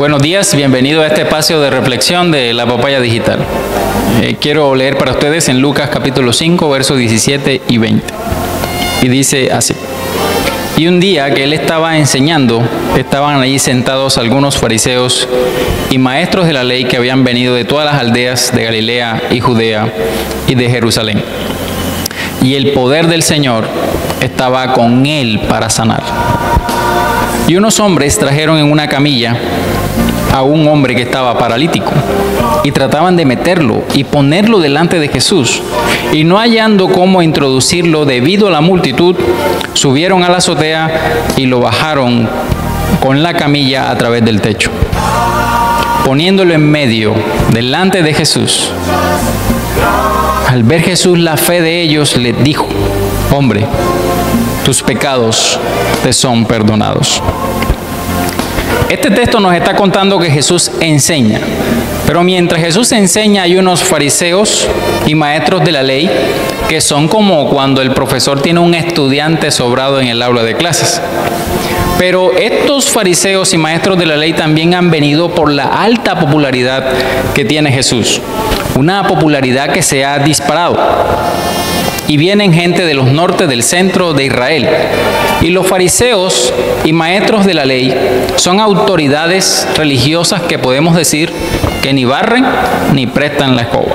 Buenos días, bienvenido a este espacio de reflexión de la Papaya Digital. Quiero leer para ustedes en Lucas capítulo 5, versos 17 y 20. Y dice así: Y un día que él estaba enseñando, estaban allí sentados algunos fariseos y maestros de la ley que habían venido de todas las aldeas de Galilea y Judea y de Jerusalén. Y el poder del Señor estaba con él para sanar. Y unos hombres trajeron en una camilla a un hombre que estaba paralítico y trataban de meterlo y ponerlo delante de Jesús. Y no hallando cómo introducirlo debido a la multitud, subieron a la azotea y lo bajaron con la camilla a través del techo. Poniéndolo en medio, delante de Jesús. Al ver Jesús la fe de ellos, les dijo: Hombre, tus pecados te son perdonados. Este texto nos está contando que Jesús enseña, pero mientras Jesús enseña hay unos fariseos y maestros de la ley que son como cuando el profesor tiene un estudiante sobrado en el aula de clases. Pero estos fariseos y maestros de la ley también han venido por la alta popularidad que tiene Jesús, una popularidad que se ha disparado. Y vienen gente de los nortes, del centro de Israel. Y los fariseos y maestros de la ley son autoridades religiosas que podemos decir que ni barren ni prestan la escoba.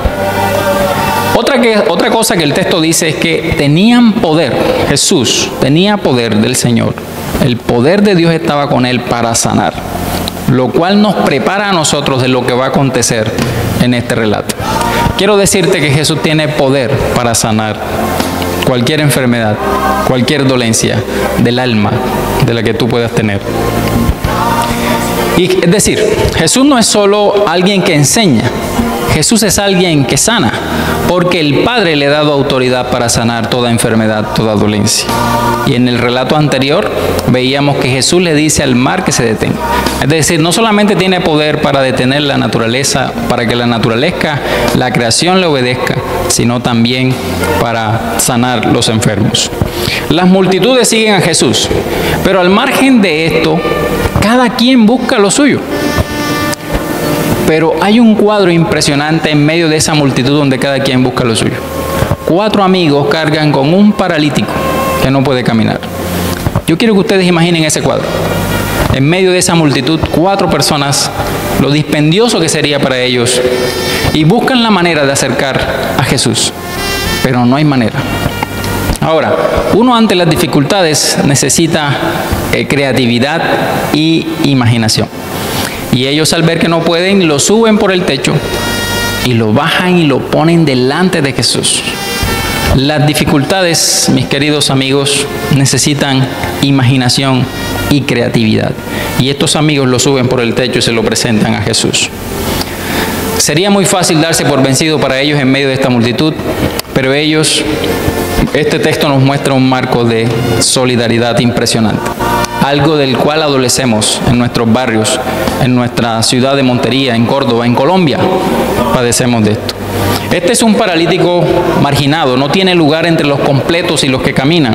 Otra cosa que el texto dice es que tenían poder. Jesús tenía poder del Señor. El poder de Dios estaba con él para sanar, lo cual nos prepara a nosotros de lo que va a acontecer en este relato. Quiero decirte que Jesús tiene poder para sanar cualquier enfermedad, cualquier dolencia del alma de la que tú puedas tener. Y es decir, Jesús no es solo alguien que enseña, Jesús es alguien que sana, porque el Padre le ha dado autoridad para sanar toda enfermedad, toda dolencia. Y en el relato anterior veíamos que Jesús le dice al mar que se detenga. Es decir, no solamente tiene poder para detener la naturaleza, para que la naturaleza, la creación le obedezca, sino también para sanar los enfermos. Las multitudes siguen a Jesús, pero al margen de esto, cada quien busca lo suyo. Pero hay un cuadro impresionante en medio de esa multitud donde cada quien busca lo suyo. 4 amigos cargan con un paralítico que no puede caminar. Yo quiero que ustedes imaginen ese cuadro. En medio de esa multitud, 4 personas, lo dispendioso que sería para ellos, y buscan la manera de acercar a Jesús, pero no hay manera. Ahora, uno ante las dificultades necesita creatividad y imaginación. Y ellos, al ver que no pueden, lo suben por el techo y lo bajan y lo ponen delante de Jesús. Las dificultades, mis queridos amigos, necesitan imaginación y creatividad. Y estos amigos lo suben por el techo y se lo presentan a Jesús. Sería muy fácil darse por vencido para ellos en medio de esta multitud, pero este texto nos muestra un marco de solidaridad impresionante. Algo del cual adolecemos en nuestros barrios, en nuestra ciudad de Montería, en Córdoba, en Colombia, padecemos de esto. Este es un paralítico marginado, no tiene lugar entre los completos y los que caminan.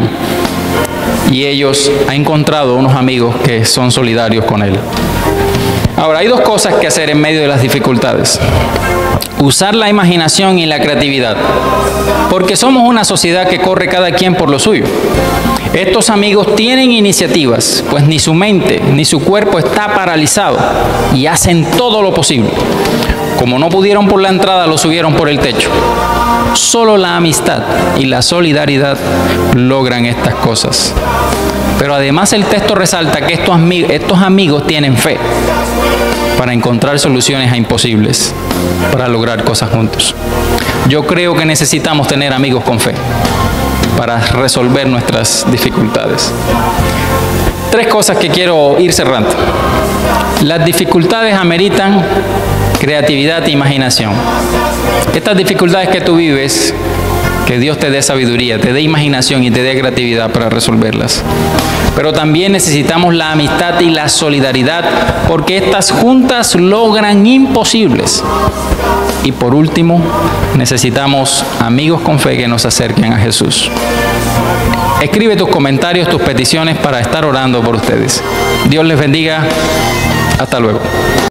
Y ellos han encontrado unos amigos que son solidarios con él. Ahora, hay 2 cosas que hacer en medio de las dificultades: usar la imaginación y la creatividad, porque somos una sociedad que corre cada quien por lo suyo. Estos amigos tienen iniciativas, pues ni su mente ni su cuerpo está paralizado y hacen todo lo posible. Como no pudieron por la entrada, lo subieron por el techo. Solo la amistad y la solidaridad logran estas cosas. Pero además el texto resalta que estos amigos tienen fe para encontrar soluciones a imposibles, para lograr cosas juntos. Yo creo que necesitamos tener amigos con fe para resolver nuestras dificultades. 3 cosas que quiero ir cerrando. Las dificultades ameritan creatividad e imaginación. Estas dificultades que tú vives, que Dios te dé sabiduría, te dé imaginación y te dé creatividad para resolverlas. Pero también necesitamos la amistad y la solidaridad, porque estas juntas logran imposibles. Y por último, necesitamos amigos con fe que nos acerquen a Jesús. Escribe tus comentarios, tus peticiones para estar orando por ustedes. Dios les bendiga. Hasta luego.